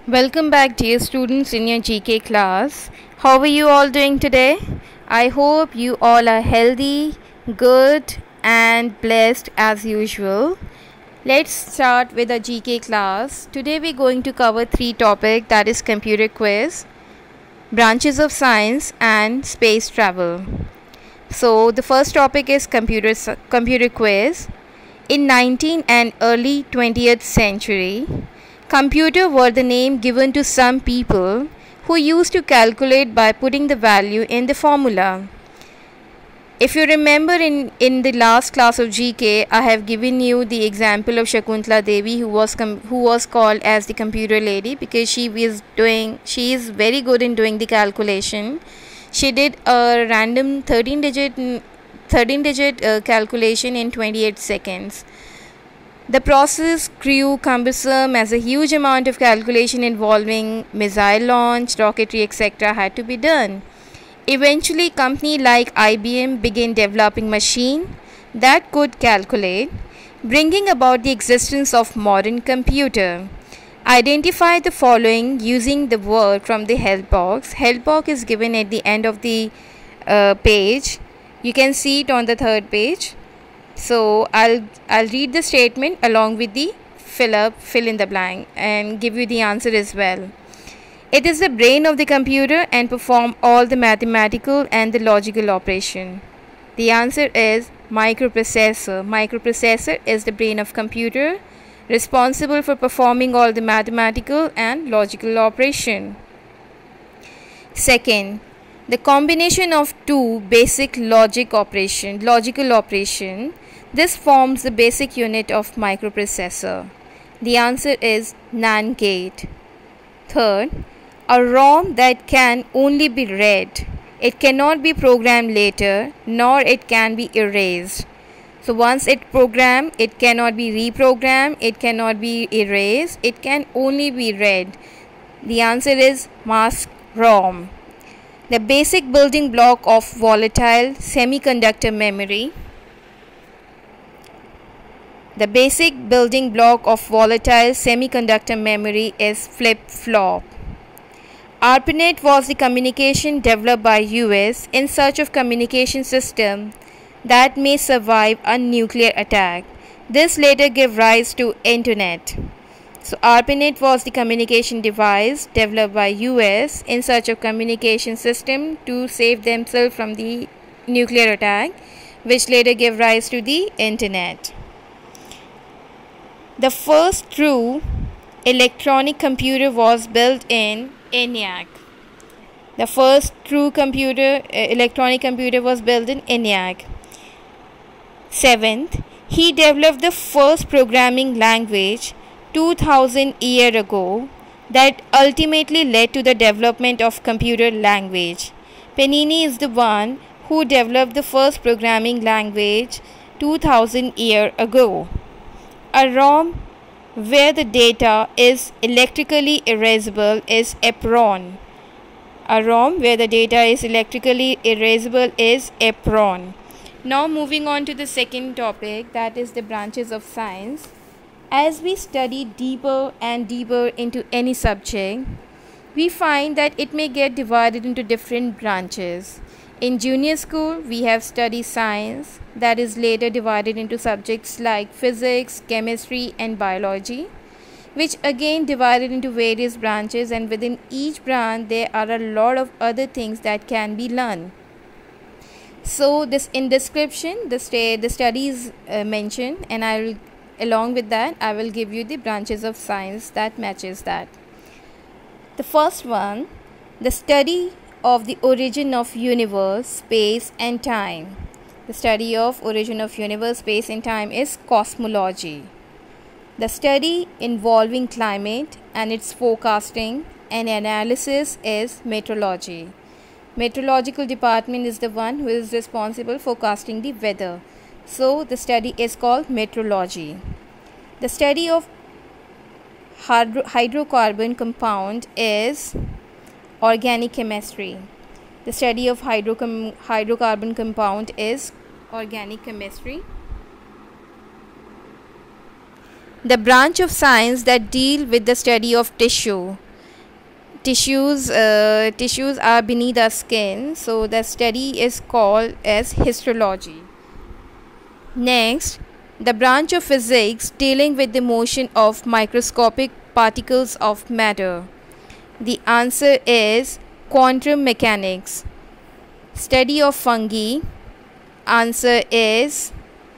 Welcome back, dear students, in your GK class. How are you all doing today? I hope you all are healthy, good, and blessed as usual. Let's start with a GK class. Today we're going to cover three topics, that is computer quiz, branches of science, and space travel. So the first topic is computer quiz. In 19th and early 20th century, computer were the name given to some people who used to calculate by putting the value in the formula. If you remember in the last class of GK, I have given you the example of Shakuntala Devi who was called as the computer lady because she is very good in doing the calculation. She did a random 13 digit calculation in 28 seconds. The process grew cumbersome as a huge amount of calculation involving missile launch, rocketry, etc. had to be done. Eventually, companies like IBM began developing machines that could calculate, bringing about the existence of modern computer. Identify the following using the word from the help box. Help box is given at the end of the page. You can see it on the third page. So I'll read the statement along with the fill in the blank and give you the answer as well. It is the brain of the computer and perform all the mathematical and the logical operation. The answer is microprocessor. Microprocessor is the brain of computer responsible for performing all the mathematical and logical operation. Second, the combination of two basic logical operation, this forms the basic unit of microprocessor. The answer is NAND gate. Third, a ROM that can only be read. It cannot be programmed later, nor it can be erased. So once it programmed, it cannot be reprogrammed, it cannot be erased, it can only be read. The answer is mask ROM. The basic building block of volatile semiconductor memory. The basic building block of volatile semiconductor memory is flip-flop. ARPANET was the communication developed by US in search of communication system that may survive a nuclear attack. This later gave rise to Internet. So ARPANET was the communication device developed by US in search of communication system to save themselves from the nuclear attack, which later gave rise to the Internet. The first true electronic computer was built in ENIAC. The first true electronic computer was built in ENIAC. Seventh, he developed the first programming language 2000 years ago that ultimately led to the development of computer language. Panini is the one who developed the first programming language 2000 years ago. A ROM where the data is electrically erasable is EPROM. A ROM where the data is electrically erasable is EPROM. Now moving on to the second topic, that is the branches of science. As we study deeper and deeper into any subject, we find that it may get divided into different branches. In junior school, we have studied science, that is later divided into subjects like physics, chemistry, and biology, which again divided into various branches, and within each branch there are a lot of other things that can be learned. So this in description, the studies mentioned, and along with that I will give you the branches of science that matches that. The first one, the study of the origin of universe, space and time. The study of origin of universe, space and time is cosmology. The study involving climate and its forecasting and analysis is meteorology. Meteorological department is the one who is responsible for forecasting the weather. So the study is called meteorology. The study of hydrocarbon compound is organic chemistry. The study of hydrocarbon compound is organic chemistry. The branch of science that deal with the study of tissue. tissues are beneath our skin, so the study is called as histology. Next, the branch of physics dealing with the motion of microscopic particles of matter. The answer is quantum mechanics. Study of fungi. Answer is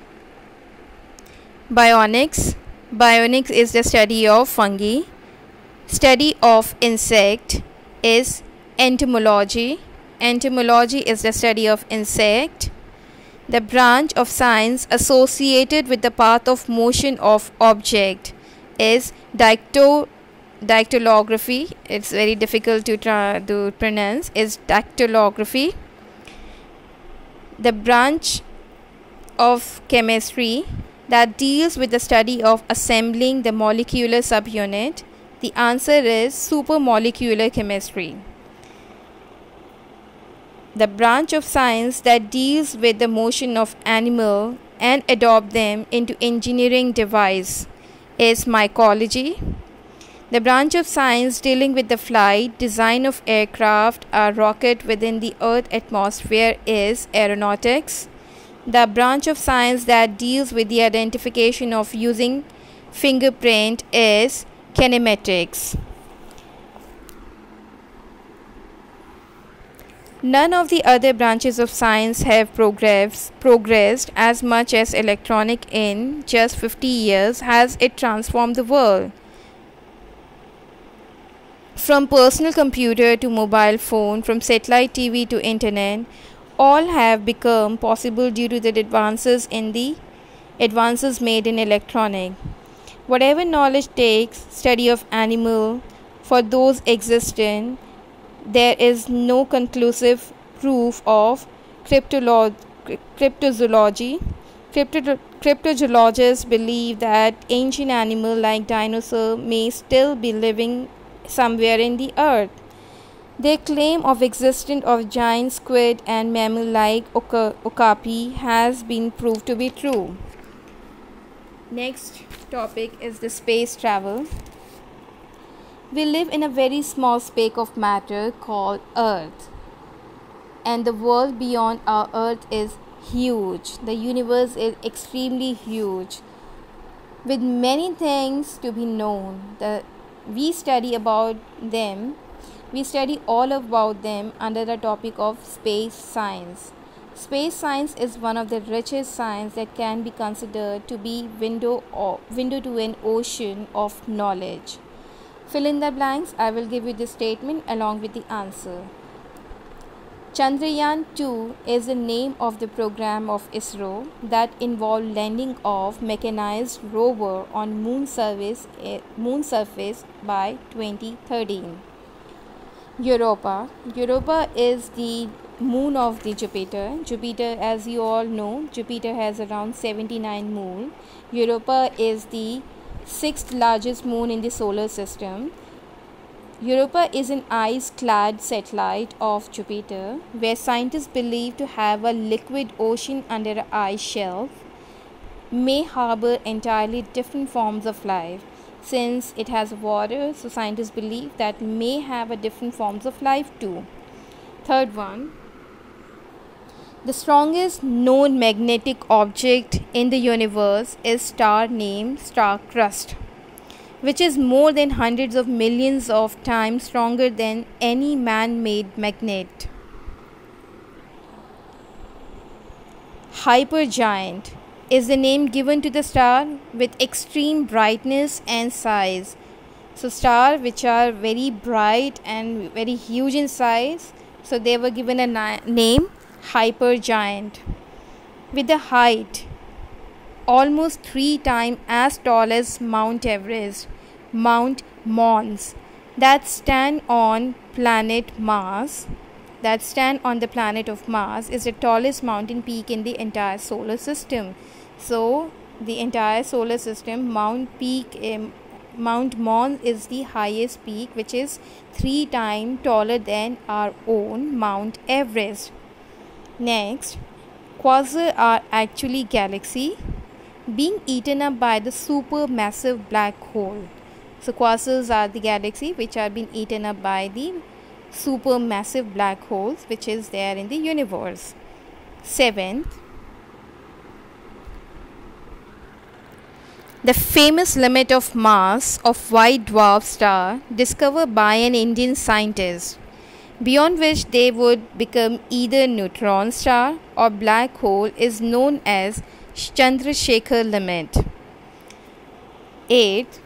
bionics. Bionics is the study of fungi. Study of insect is entomology. Entomology is the study of insect. The branch of science associated with the path of motion of object is dactylography. It's very difficult to pronounce. Is dactylography. The branch of chemistry that deals with the study of assembling the molecular subunit. The answer is supramolecular chemistry. The branch of science that deals with the motion of animal and adopt them into engineering device is mycology. The branch of science dealing with the flight, design of aircraft or rocket within the Earth atmosphere is aeronautics. The branch of science that deals with the identification of using fingerprint is kinematics. None of the other branches of science have progressed as much as electronic in just 50 years has it transformed the world. From personal computer to mobile phone, from satellite TV to internet, all have become possible due to the advances made in electronic. Whatever knowledge takes, study of animal, for those existent, there is no conclusive proof of cryptozoology. Cryptozoologists believe that ancient animals like dinosaurs may still be living somewhere in the earth. Their claim of existence of giant squid and mammal like okapi has been proved to be true. Next topic is the space travel. We live in a very small speck of matter called Earth, and the world beyond our Earth is huge. The universe is extremely huge, with many things to be known. We study all about them under the topic of space science. Space science is one of the richest sciences that can be considered to be window to an ocean of knowledge. Fill in the blanks. I will give you the statement along with the answer. Chandrayaan-2 is the name of the program of ISRO that involved landing of mechanized rover on moon surface by 2013. Europa is the moon of the Jupiter. Jupiter, as you all know, Jupiter has around 79 moons. Europa is the sixth largest moon in the solar system. Europa is an ice-clad satellite of Jupiter, where scientists believe to have a liquid ocean under an ice shelf, may harbor entirely different forms of life. Since it has water, so scientists believe that may have a different forms of life too. Third one, the strongest known magnetic object in the universe is star named star crust, which is more than hundreds of millions of times stronger than any man-made magnet. Hypergiant is the name given to the star with extreme brightness and size. So stars which are very bright and very huge in size, so they were given a name hypergiant. With a height almost 3 times as tall as Mount Everest, Mount Mons, that stand on the planet of Mars, is the tallest mountain peak in the entire solar system. So the entire solar system, Mount Mons is the highest peak, which is 3 times taller than our own Mount Everest. Next, quasars are actually galaxies being eaten up by the supermassive black hole. So quasars are the galaxy which are being eaten up by the supermassive black holes which is there in the universe. Seventh, the famous limit of mass of white dwarf star discovered by an Indian scientist, beyond which they would become either neutron star or black hole, is known as Chandrasekhar limit. 8.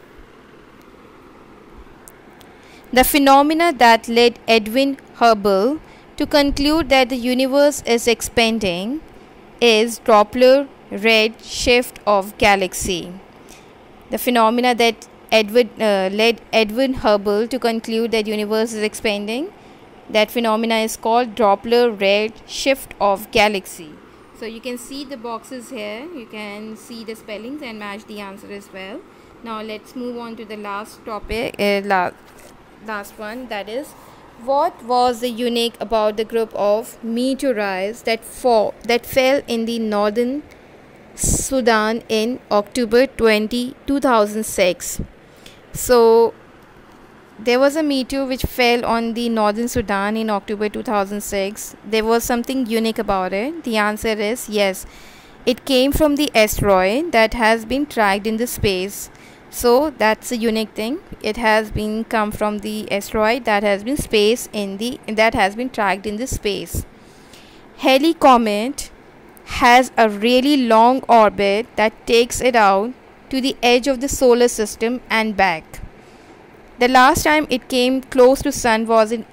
The phenomena that led Edwin Hubble to conclude that the universe is expanding is Doppler red shift of galaxy. The phenomena that led Edwin Hubble to conclude that universe is expanding, that phenomena is called Doppler red shift of galaxy. So you can see the boxes here, you can see the spellings and match the answer as well. Now let's move on to the last topic, last one, that is, what was the unique about the group of meteorites that fell in the northern Sudan in October 2006. So there was a meteor which fell on the northern Sudan in October 2006. There was something unique about it. The answer is yes. It came from the asteroid that has been tracked in the space. So that's a unique thing. It has been come from the asteroid that has been tracked in the space. Halley Comet has a really long orbit that takes it out to the edge of the solar system and back. The last time it came close to Sun was in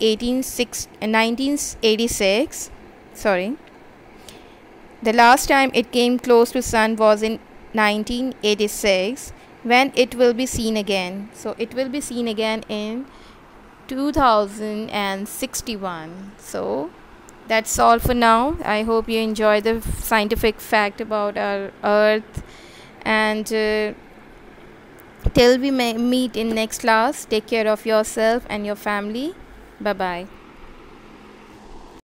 1986. The last time it came close to Sun was in 1986, when it will be seen again. So it will be seen again in 2061. So that's all for now. I hope you enjoy the scientific fact about our Earth, and till we meet in next class, take care of yourself and your family. Bye bye.